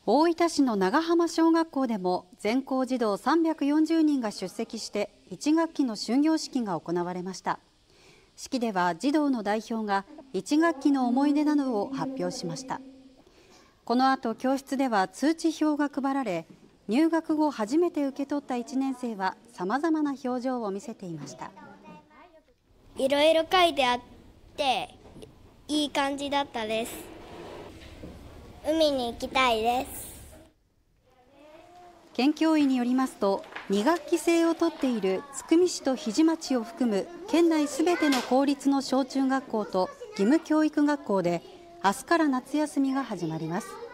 大分市の長浜小学校でも全校児童340人が出席して1学期の終業式が行われました。式では児童の代表が1学期の思い出などを発表しました。この後、教室では通知表が配られ、入学後初めて受け取った1年生はさまざまな表情を見せていました。 いろいろ書いてあっていい感じだったです。海に行きたいです。 県教委によりますと、2学期制を取っている津久見市と日出町を含む県内すべての公立の小中学校と義務教育学校で明日から夏休みが始まります。